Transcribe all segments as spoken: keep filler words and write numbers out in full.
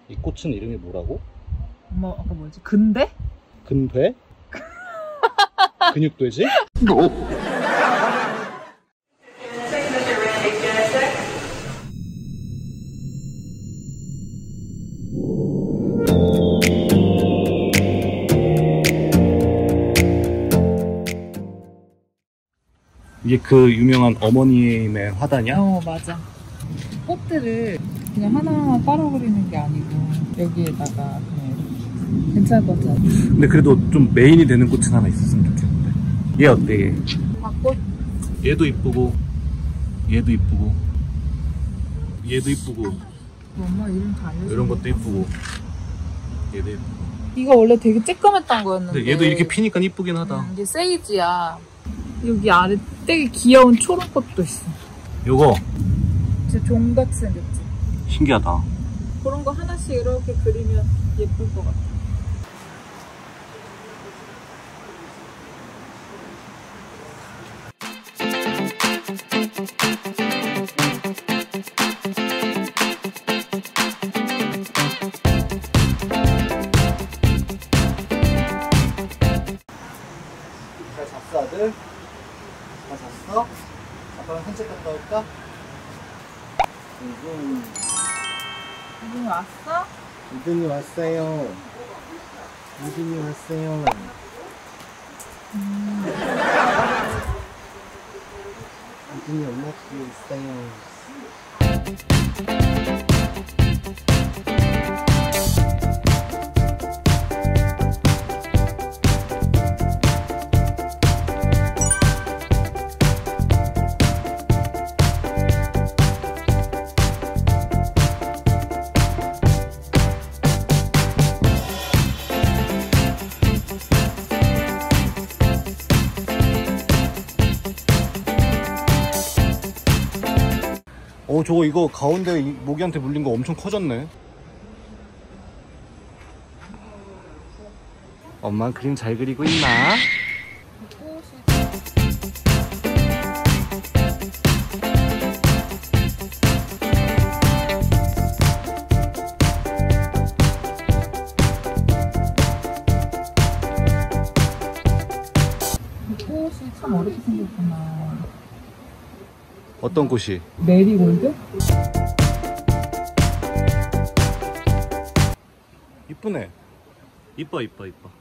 이 꽃은 이름이 뭐라고? 엄마 아까 뭐였지? 근대? 근돼? 근육돼지? 이게 그 유명한 어머님의 화단이야? 어 맞아. 꽃들을 그냥 하나하나 따로 그리는 게 아니고 여기에다가 그냥 괜찮을 것 같아. 근데 그래도 좀 메인이 되는 꽃은 하나 있었으면 좋겠는데. 얘 어때? 얘? 밭꽃? 얘도 이쁘고 얘도 이쁘고 얘도 이쁘고 엄마 이름 다 알려줘. 이런 것도 이쁘고 얘도 이쁘고. 이거 원래 되게 쬐끔했던 거였는데 근데 얘도 이렇게 피니까 이쁘긴 하다. 음, 이게 세이지야. 여기 아래 되게 귀여운 초록꽃도 있어. 요거 진짜 종같이 생겼지? 신기하다. 그런 거 하나씩 이렇게 그리면 예쁠 것 같아. 잘 잤어 아들? 잘 잤어? 아빠랑 산책 갔다 올까? 이분 이분이 왔어? 이분이 왔어요. 이분이 왔어요. 음. 이분이 엄마 뒤에 있어요. 어 저거 이거 가운데 모기한테 물린 거 엄청 커졌네. 엄마 그림 잘 그리고 있나? 꽃이 참 어렵게 생겼구나. 어떤 꽃이? 메리골드? 이쁘네. 이뻐 이뻐 이뻐.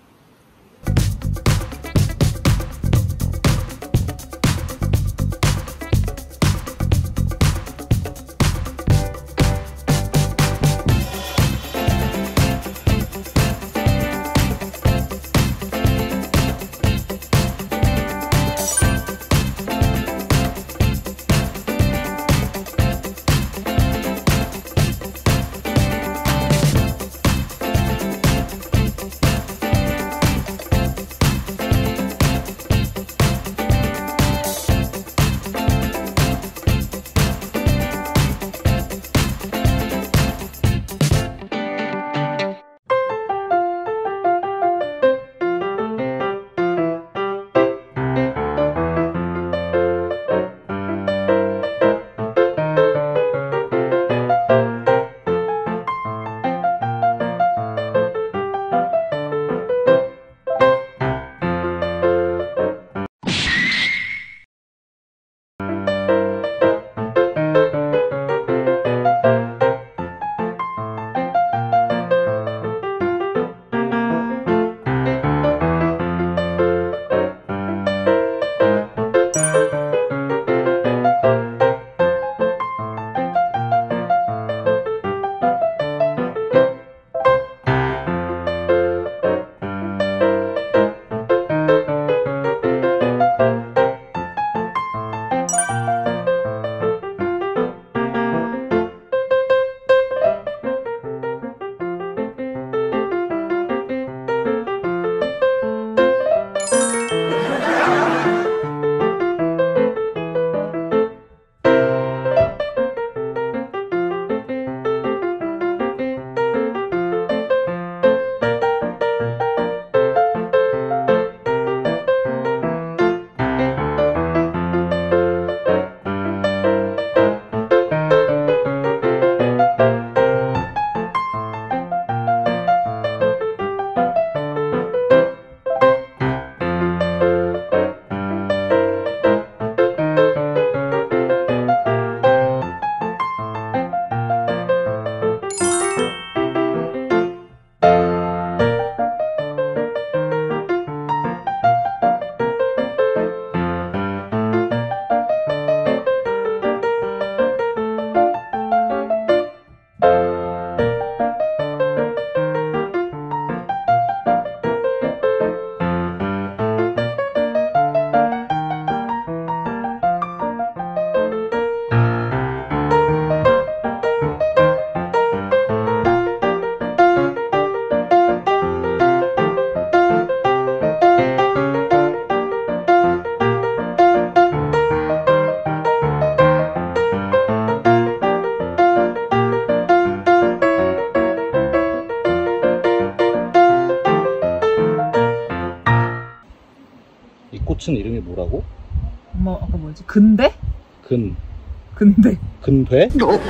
꽃은 이름이 뭐라고? 엄마 아까 뭐였지? 근대? 근. 근대. 근대? 근대지?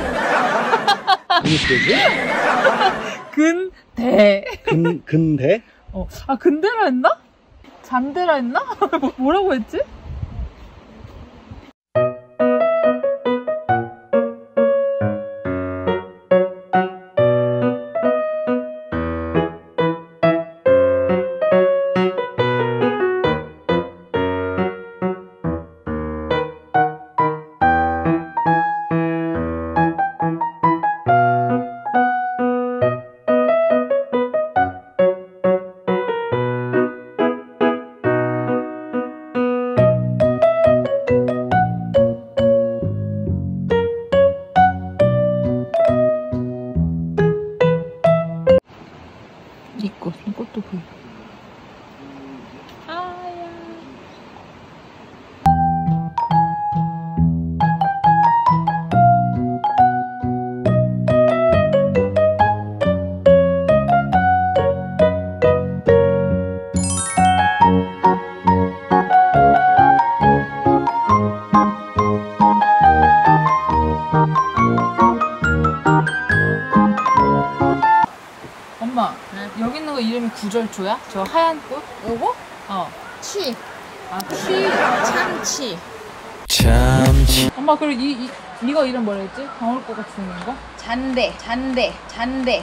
근대. 근, 근대? 어. 아, 근대라 했나? 잔대라 했나? 뭐, 뭐라고 했지? 이 꽃, 이 꽃도 보여. 아야. 엄마, 여기 있는 거 이름이 구절초야? 저 하얀 꽃? 요거? 어. 취. 아, 취. 참치. 참치. 엄마, 그리고 이, 이, 이거 이름 뭐라 했지? 방울꽃 같이 생긴 거? 잔대. 잔대. 잔대.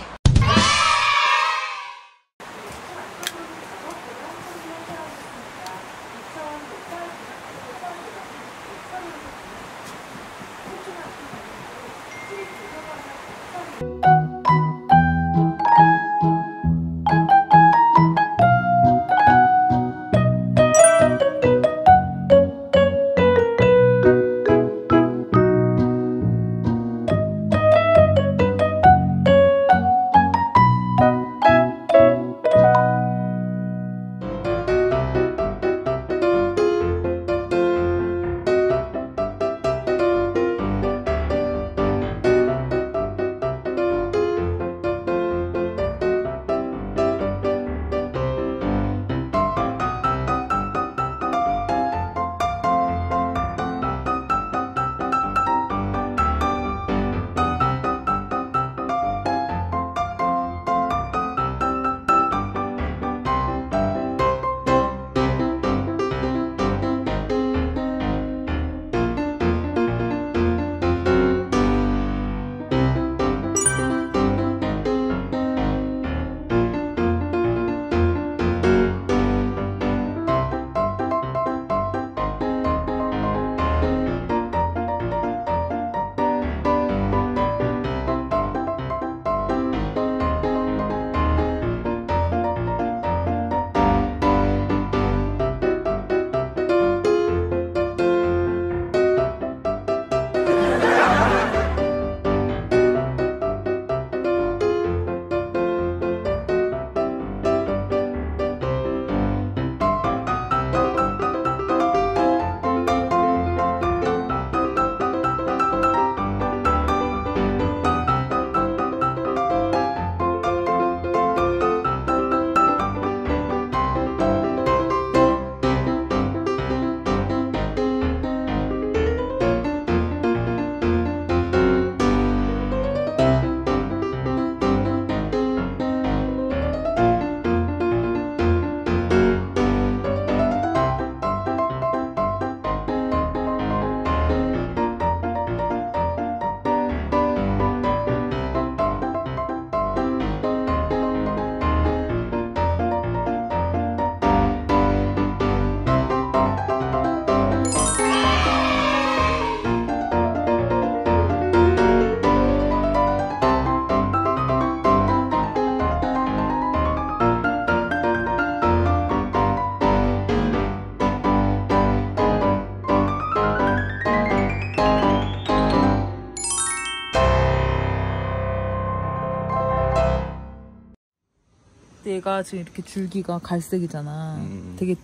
얘가 지금 이렇게 줄기가 갈색이잖아. 음. 되게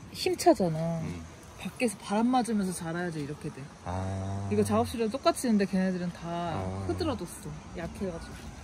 힘차잖아. 음. 밖에서 바람 맞으면서 자라야지 이렇게 돼. 아. 이거 작업실에 똑같이 있는데 걔네들은 다 아. 흐드러졌어. 약해가지고.